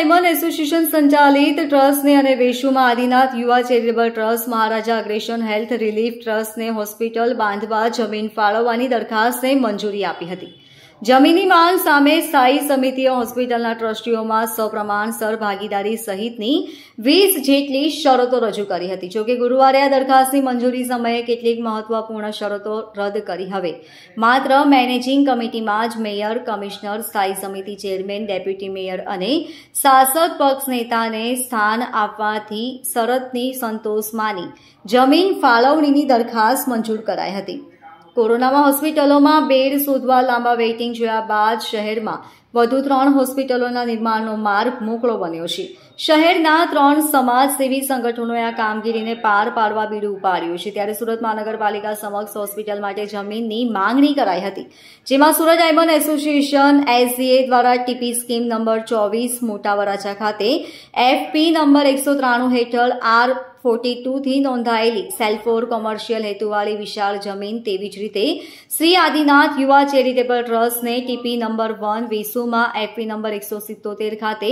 Diamond association संचालित trust ने અને વેશુમાં Adinath Yuva charitable trust Maharaja Agrasen health relief ટ્રસ્ટને હોસ્પિટલ બાંધવા જમીન ફાળવવાની દરખાસ્તને મંજૂરી આપી હતી। જમીનની માંગ સામે સ્થાયી સમિતિએ હોસ્પિટલના ટ્રસ્ટીઓમાં સપ્રમાણસર ભાગીદારી સહિતની 20 જેટલી શરતો રજૂ કરી હતી। જોકે ગુરુવારે આ દરખાસ્તની મંજૂરી સમયે કેટલીક મહત્વપૂર્ણ શરતો રદ કરી હવે માત્ર મેનેજિંગ કમિટીમાં જ મેયર, કમિશનર, સ્થાયી સમિતિ ચેરમેન, ડેપ્યુટી મેયર અને શાસક પક્ષ નેતાને સ્થાન આપવાથી શરતની સંતોષ માની જમીન ફાળવણીની દરખાસ્ત મંજૂર કરાઈ હતી। કોરોનામાં હોસ્પિટલોમાં બેડ શોધવા લાંબા વેઇટિંગ જોયા બાદ શહેરમાં વધુ 3 હોસ્પિટલોના નિર્માણનો માર્ગ મોકળો બન્યો છે। શહેરના 3 સમાજસેવી સંગઠનોએ આ કામગીરીને પાર પાડવા બીડું ઉપાડ્યું છે। ત્યારે સુરત મહાનગરપાલિકા સમક્ષ હોસ્પિટલ માટે જમીનની માંગણી કરાઈ હતી, જેમાં સુરત ડાયમંડ એસોસિએશન એસડીએ દ્વારા TP scheme number 24 Mota Varachha ખાતે એફપી નંબર 193 હેઠળ R42 થી નોંધાયેલી સેલ ફોર કોમર્શિયલ હેતુવાળી વિશાળ જમીન, તેવી જ રીતે શ્રી આદિનાથ યુવા ચેરિટેબલ ટ્રસ્ટને ટીપી નંબર 1 વેસુમાં એફપી નંબર 177 ખાતે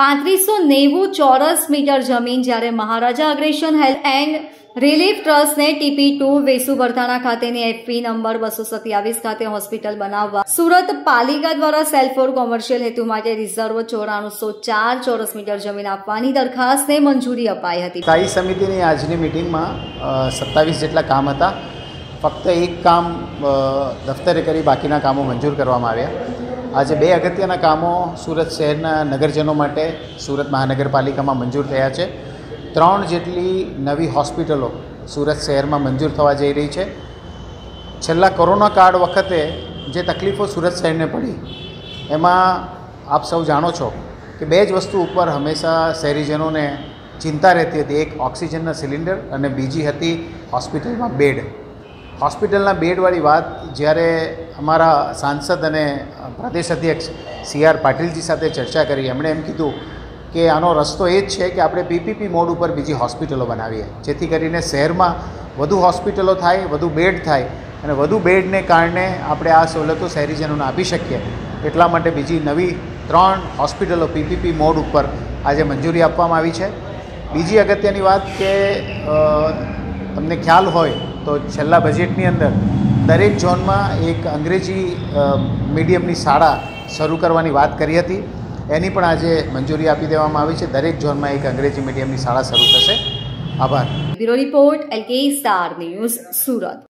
3590 ચોરસ મીટર જમીન, જ્યારે Maharaja Agrasen health and relief ટ્રસ્ટને ટીપી 2 વેસુ બરથાણા ખાતેની એફપી નંબર 227 ખાતે હોસ્પિટલ બનાવવા સુરત પાલિકા દ્વારા સેલ ફોર કોમર્શિયલ હેતુ માટે રિઝર્વ 9404 ચોરસ મીટર જમીન આપવાની દરખાસ્તને મંજૂરી અપાઈ હતી। સ્થાયી સમિતિની આજની મિટિંગમાં 27 જેટલા કામ હતા। ફક્ત એક કામ દફતરે કરી બાકીના કામો મંજૂર કરવામાં આવ્યા। આજે 2 અગત્યના કામો સુરત શહેરના નગરજનો માટે સુરત મહાનગરપાલિકામાં મંજૂર થયા છે। 3 જેટલી નવી હોસ્પિટલો સુરત શહેરમાં મંજૂર થવા જઈ રહી છે। છેલ્લા કોરોના કાળ વખતે જે તકલીફો સુરત શહેરને પડી એમાં આપ સૌ જાણો છો કે 2 જ વસ્તુ ઉપર હંમેશા શહેરીજનોને ચિંતા રહેતી હતી। એક ઓક્સિજનના સિલિન્ડર અને બીજી હતી હોસ્પિટલમાં બેડ। હોસ્પિટલના બેડવાળી વાત જ્યારે અમારા સાંસદ અને પ્રદેશ અધ્યક્ષ CR પાટીલજી સાથે ચર્ચા કરી, એમણે એમ કીધું કે આનો રસ્તો એ જ છે કે આપણે પીપીપી મોડ ઉપર બીજી હોસ્પિટલો બનાવીએ, જેથી કરીને શહેરમાં વધુ હોસ્પિટલો થાય, વધુ બેડ થાય અને વધુ બેડને કારણે આપણે આ સવલતો શહેરીજનોને આપી શકીએ। એટલા માટે બીજી નવી 3 હોસ્પિટલો પીપીપી મોડ ઉપર આજે મંજૂરી આપવામાં આવી છે। બીજી અગત્યની વાત કે તમને ખ્યાલ હોય તો છેલ્લા બજેટની અંદર દરેક ઝોનમાં એક અંગ્રેજી મીડિયમની શાળા શરૂ કરવાની વાત કરી હતી, એની પણ આજે મંજૂરી આપી દેવામાં આવી છે। દરેક ઝોનમાં એક અંગ્રેજી મીડિયમની શાળા શરૂ થશે। આભાર। Bureau report LK star news, Surat.